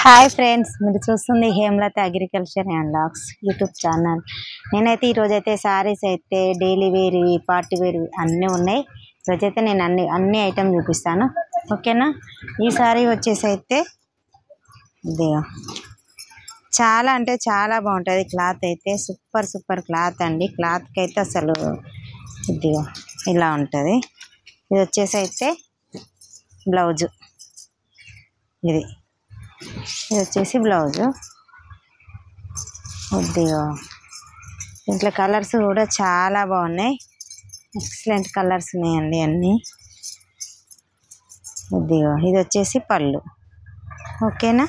Hi friends, మీరు చూస్తుంది Hemalatha agriculture and లాక్స్ యూట్యూబ్ ఛానల్. నేనైతే ఈరోజైతే శారీస్ అయితే డైలీ వేర్, పార్టీ వేర్ అన్నీ ఉన్నాయి. ఈరోజైతే నేను అన్ని ఐటమ్ చూపిస్తాను, ఓకేనా. ఈ శారీ వచ్చేసి అయితే ఇదిగో చాలా అంటే చాలా బాగుంటుంది. క్లాత్ అయితే సూపర్ క్లాత్ అండి. క్లాత్కి అయితే అసలు ఇదిగో ఇలా ఉంటుంది. ఇది వచ్చేసి అయితే బ్లౌజు, ఇది వచ్చేసి బ్లౌజు. ఇదిగో ఇంట్లో కలర్స్ కూడా చాలా బాగున్నాయి, ఎక్సలెంట్ కలర్స్ ఉన్నాయండి అన్నీ. ఇదిగో ఇది వచ్చేసి పళ్ళు, ఓకేనా.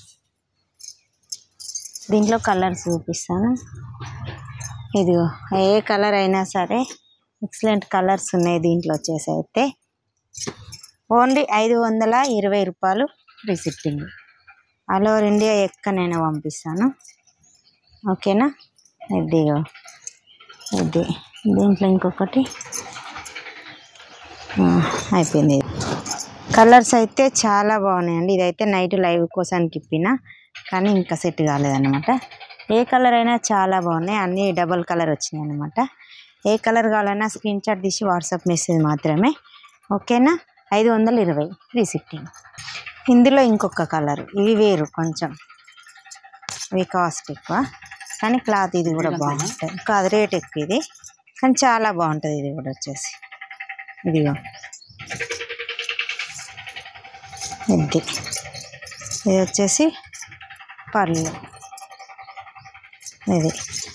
దీంట్లో కలర్స్ చూపిస్తాను. ఇదిగో ఏ కలర్ అయినా సరే ఎక్సలెంట్ కలర్స్ ఉన్నాయి. దీంట్లో వచ్చేసి అయితే ఓన్లీ 520 రూపాయలు free shipping. All over India ఎక్కడైనా పంపిస్తాను, ఓకేనా. ఇదిగో ఇది దీంట్లో ఇంకొకటి అయిపోయింది. కలర్స్ అయితే చాలా బాగున్నాయండి. ఇదైతే నైట్ లైవ్ కోసానికి ఇప్పిన, కానీ ఇంకా సెట్ కాలేదన్నమాట. ఏ కలర్ అయినా చాలా బాగున్నాయి, అన్నీ డబల్ కలర్ వచ్చినాయి అన్నమాట. ఏ కలర్ కావాలన్నా స్క్రీన్ షాట్ తీసి వాట్సాప్ మెసేజ్ మాత్రమే, ఓకేనా. 520 ఫ్రీ షిప్పింగ్. ఇందులో ఇంకొక కలర్, ఇవి వేరు, కొంచెం ఇవి కాస్ట్ ఎక్కువ, కానీ క్లాత్ ఇది కూడా బాగుంటుంది. కాదు, రేట్ ఎక్కువ ఇది, కానీ చాలా బాగుంటుంది. ఇది కూడా వచ్చేసి ఇదిగో ఇది వచ్చేసి పళ్ళు. ఇది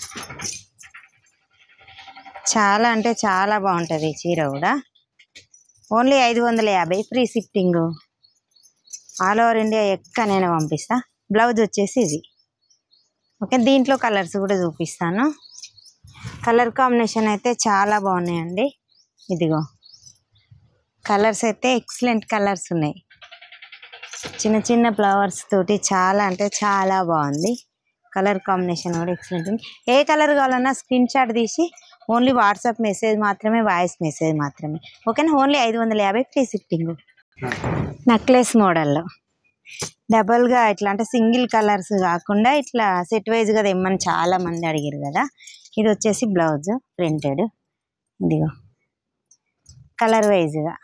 చాలా అంటే చాలా బాగుంటుంది. ఈ చీర కూడా only 550 free shipping. All over India ఎక్కడైనా పంపిస్తా. బ్లౌజ్ వచ్చేసి ఇది, ఓకే. దీంట్లో కలర్స్ కూడా చూపిస్తాను. కలర్ కాంబినేషన్ అయితే చాలా బాగున్నాయండి. ఇదిగో కలర్స్ అయితే ఎక్సలెంట్ కలర్స్ ఉన్నాయి. చిన్న చిన్న ఫ్లవర్స్ తోటి చాలా అంటే చాలా బాగుంది. కలర్ కాంబినేషన్ కూడా ఎక్సలెంట్ ఉంది. ఏ కలర్ కావాలన్నా స్క్రీన్ షాట్ తీసి ఓన్లీ వాట్సాప్ మెసేజ్ మాత్రమే, వాయిస్ మెసేజ్ మాత్రమే, ఓకేనా. Only 550 free shipping. నెక్లెస్ మోడల్లో డబల్గా ఇట్లా, అంటే సింగిల్ కలర్స్ కాకుండా ఇట్లా సెట్ వైజ్గా తెమ్మని చాలా మంది అడిగారు కదా. ఇది వచ్చేసి బ్లౌజ్ ప్రింటెడ్. ఇదిగో కలర్ వైజ్గా,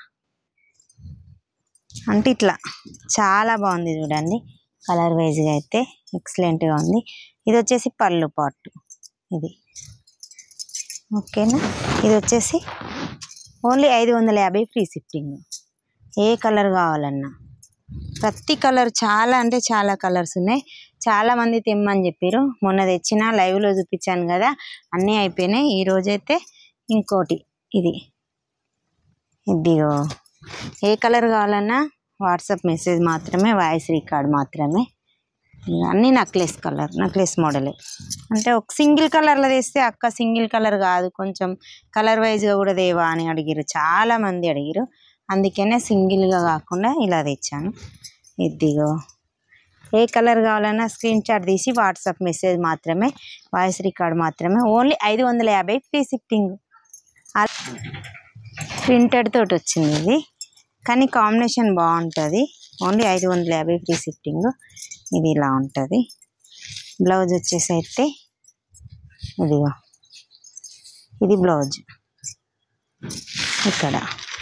అంటే ఇట్లా చాలా బాగుంది చూడండి. కలర్ వైజ్గా అయితే ఎక్సలెంట్గా ఉంది. ఇది వచ్చేసి పళ్ళు పార్ట్, ఇది ఓకేనా. ఇది వచ్చేసి ఓన్లీ 550 ఫ్రీ షిప్పింగ్. ఏ కలర్ కావాలన్నా ప్రతి కలర్, చాలా అంటే చాలా కలర్స్ ఉన్నాయి. చాలామంది తెమ్మని చెప్పారు. మొన్న తెచ్చిన లైవ్లో చూపించాను కదా, అన్నీ అయిపోయినాయి. ఈరోజైతే ఇంకోటి ఇది, ఇదిగో ఏ కలర్ కావాలన్నా వాట్సాప్ మెసేజ్ మాత్రమే, వాయిస్ రికార్డ్ మాత్రమే. అన్నీ నెక్లెస్ కలర్, నెక్లెస్ మోడలే. అంటే ఒక సింగిల్ కలర్లో తెస్తే అక్క సింగిల్ కలర్ కాదు, కొంచెం కలర్ వైజ్గా కూడా దేవా అని అడిగారు, చాలామంది అడిగారు. అందుకనే సింగిల్గా కాకుండా ఇలా తెచ్చాను. ఇదిగో ఏ కలర్ కావాలన్నా స్క్రీన్ షాట్ తీసి వాట్సాప్ మెసేజ్ మాత్రమే, వాయిస్ రికార్డ్ మాత్రమే. Only 550 free shipping. ప్రింటెడ్ తోటి వచ్చింది ఇది, కానీ కాంబినేషన్ బాగుంటుంది. Only 550 free shipping. ఇది ఇలా ఉంటుంది. బ్లౌజ్ వచ్చేసి అయితే ఇదిగో ఇది బ్లౌజ్, ఇక్కడ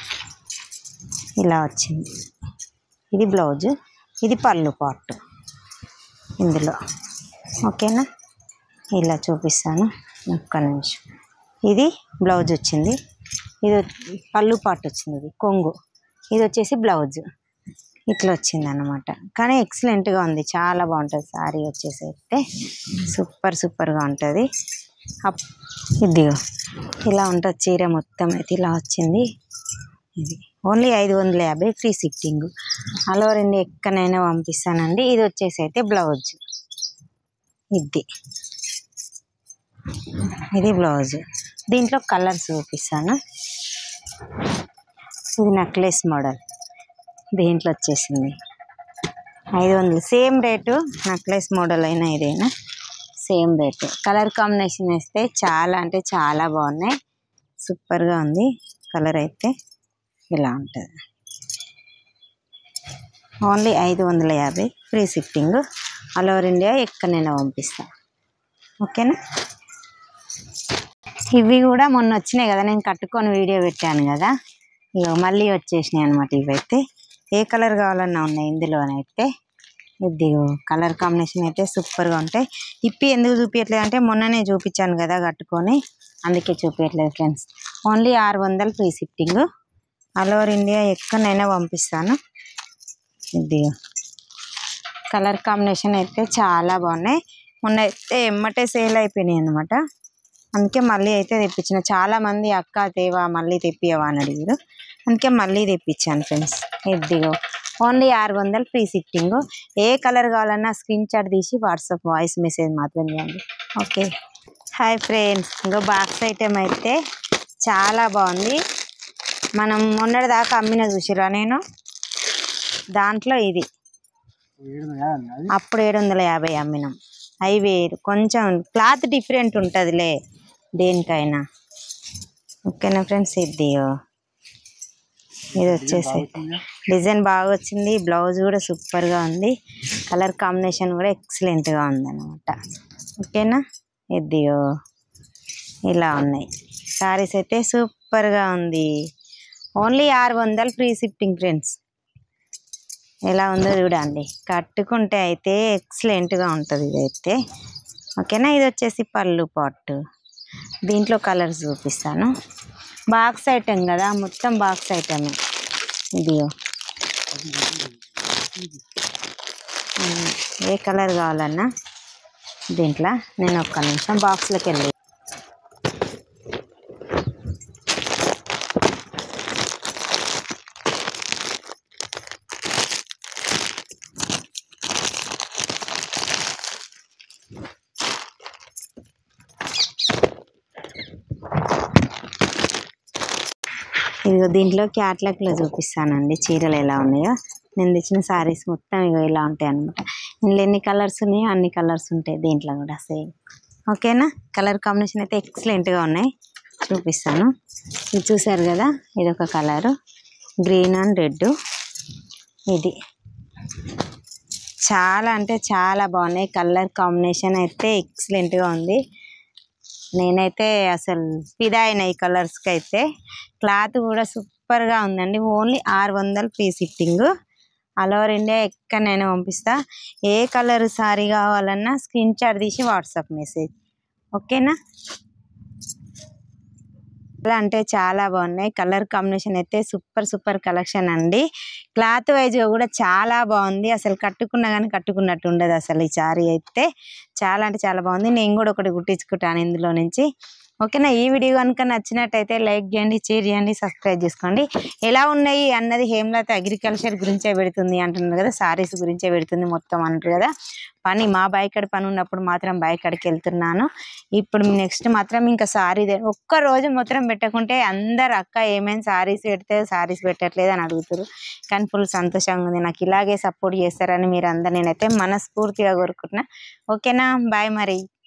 ఇలా వచ్చింది. ఇది బ్లౌజ్, ఇది పళ్ళు పార్ట్ ఇందులో, ఓకేనా. ఇలా చూపిస్తాను, ఒక్క నిమిషం. ఇది బ్లౌజ్ వచ్చింది, ఇది పళ్ళు పార్ట్ వచ్చింది, ఇది కొంగు. ఇది వచ్చేసి బ్లౌజ్ ఇట్లా వచ్చింది అన్నమాట. కానీ ఎక్సలెంట్గా ఉంది, చాలా బాగుంటుంది. శారీ వచ్చేసి అయితే సూపర్గా ఉంటుంది. ఇదిగో ఇలా ఉంటుంది చీర మొత్తం అయితే ఇలా వచ్చింది. ఇది only 550 free shipping. All over India ఎక్కడైనా పంపిస్తానండి. ఇది వచ్చేసి అయితే బ్లౌజ్, ఇది బ్లౌజ్. దీంట్లో కలర్స్ చూపిస్తాను. ఇది నెక్లెస్ మోడల్, దీంట్లో వచ్చేసింది 500. సేమ్ రేటు, నెక్లెస్ మోడల్ అయినా ఇదైనా సేమ్ రేటు. కలర్ కాంబినేషన్ వేస్తే చాలా అంటే చాలా బాగున్నాయి, సూపర్గా ఉంది. కలర్ అయితే ఇలా ఉంటుంది. Only 550 free shipping. All over India ఎక్కడైనా పంపిస్తా. ఓకేనా. ఇవి కూడా మొన్న వచ్చినాయి కదా, నేను కట్టుకొని వీడియో పెట్టాను కదా, ఇక మళ్ళీ వచ్చేసినాయి అనమాట. ఇవైతే ఏ కలర్ కావాలన్నా ఉన్నాయి ఇందులోనైతే. ఇది కలర్ కాంబినేషన్ అయితే సూపర్గా ఉంటాయి. ఇప్పి ఎందుకు చూపించట్లేదు అంటే మొన్ననే చూపించాను కదా కట్టుకొని, అందుకే చూపించట్లేదు friends. Only 600 free shipping. All over India ఎక్కడైనా పంపిస్తాను. ఇది కలర్ కాంబినేషన్ అయితే చాలా బాగున్నాయి. మొన్న అయితే ఎమ్మటే సేల్ అయిపోయినాయి అనమాట. అందుకే మళ్ళీ అయితే తెప్పించిన. చాలామంది అక్క తేవా మళ్ళీ తెప్పియవా అని అడిగారు, అందుకే మళ్ళీ తెప్పించాను ఫ్రెండ్స్. ఇదిగో ఓన్లీ 600 ఫ్రీ షిప్పింగ్. ఏ కలర్ కావాలన్నా స్క్రీన్ షాట్ తీసి వాట్సాప్ వాయిస్ మెసేజ్ మాత్రం చేయండి. ఓకే. హాయ్ ఫ్రెండ్స్, ఇంకో బాక్స్ ఐటెం అయితే చాలా బాగుంది. మనం మొన్నటి దాకా అమ్మిన చూసిరా నేను, దాంట్లో ఇది అప్పుడు 750 అమ్మినాం. అవి వేరు, కొంచెం క్లాత్ డిఫరెంట్ ఉంటుందిలే దేనికైనా. ఓకేనా ఫ్రెండ్స్. ఇది వచ్చేసి డిజైన్ బాగా వచ్చింది. బ్లౌజ్ కూడా సూపర్గా ఉంది. కలర్ కాంబినేషన్ కూడా ఎక్సలెంట్గా ఉంది అనమాట. ఓకేనా. ఇది ఇలా ఉన్నాయి శారీస్ అయితే సూపర్గా ఉంది. Only 600 free shipping friends. ఎలా ఉందో చూడండి, కట్టుకుంటే అయితే ఎక్సలెంట్గా ఉంటుంది ఇదైతే. ఓకేనా. ఇది వచ్చేసి పళ్ళు పాటు. దీంట్లో కలర్స్ చూపిస్తాను. బాక్స్ ఐటెం కదా, మొత్తం బాక్స్ ఐటమే. ఇది ఏ కలర్ కావాలన్నా దీంట్లో నేను ఒక్క నిమిషం బాక్స్లోకి వెళ్ళి ఇదిగో దీంట్లో క్యాట్లాగ్లో చూపిస్తానండి చీరలు ఎలా ఉన్నాయో. నేను తెచ్చిన శారీస్ మొత్తం ఇగో ఇలా ఉంటాయి అనమాట. ఇందులో ఎన్ని కలర్స్ ఉన్నాయో అన్ని కలర్స్ ఉంటాయి దీంట్లో కూడా సేమ్. ఓకేనా. కలర్ కాంబినేషన్ అయితే ఎక్సలెంట్గా ఉన్నాయి, చూపిస్తాను. ఇది చూసారు కదా, ఇది ఒక కలరు గ్రీన్ అండ్ రెడ్. ఇది చాలా అంటే చాలా బాగున్నాయి. కలర్ కాంబినేషన్ అయితే ఎక్సలెంట్గా ఉంది. నేనైతే అసలు ఫిదా అయిన ఈ కలర్స్కి అయితే. క్లాత్ కూడా సూపర్గా ఉందండి. Only 600 free shipping. All over India ఎక్కడైనా పంపిస్తా. ఏ కలర్ సారీ కావాలన్నా స్క్రీన్ షాట్ తీసి వాట్సాప్ మెసేజ్. ఓకేనా. చాలా అంటే చాలా బాగున్నాయి. కలర్ కాంబినేషన్ అయితే సూపర్ కలెక్షన్ అండి. క్లాత్ వైజ్గా కూడా చాలా బాగుంది. అసలు కట్టుకున్నా కానీ కట్టుకున్నట్టు ఉండదు అసలు ఈ సారీ అయితే. చాలా అంటే చాలా బాగుంది. నేను కూడా ఒకటి కుట్టించుకుంటాను ఇందులో నుంచి. ఓకేనా. ఈ వీడియో కనుక నచ్చినట్టయితే లైక్ చేయండి, షేర్ చేయండి, సబ్స్క్రైబ్ చేసుకోండి. ఎలా ఉన్నాయి అన్నది హేమలత అగ్రికల్చర్ గురించే పెడుతుంది అంటున్నారు కదా, సారీస్ గురించే పెడుతుంది మొత్తం అంటారు కదా. పని మా బాయికాడ పని ఉన్నప్పుడు మాత్రం బాయికాడికి వెళ్తున్నాను. ఇప్పుడు నెక్స్ట్ మాత్రం ఇంకా సారీ ఒక్కరోజు మాత్రం పెట్టకుంటే అందరు అక్క ఏమైనా సారీస్ పెడితే సారీస్ పెట్టట్లేదు అని అడుగుతారు. కానీ ఫుల్ సంతోషంగా ఉంది. నాకు ఇలాగే సపోర్ట్ చేస్తారని మీరు అందరు నేనైతే మనస్ఫూర్తిగా కోరుకుంటున్నా. ఓకేనా. బాయ్ మరి.